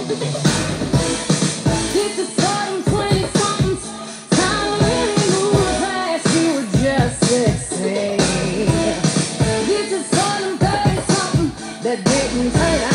Get to starting 20 somethings. Time really moved fast. You were just 16. Get to starting 30 something. That didn't turn out.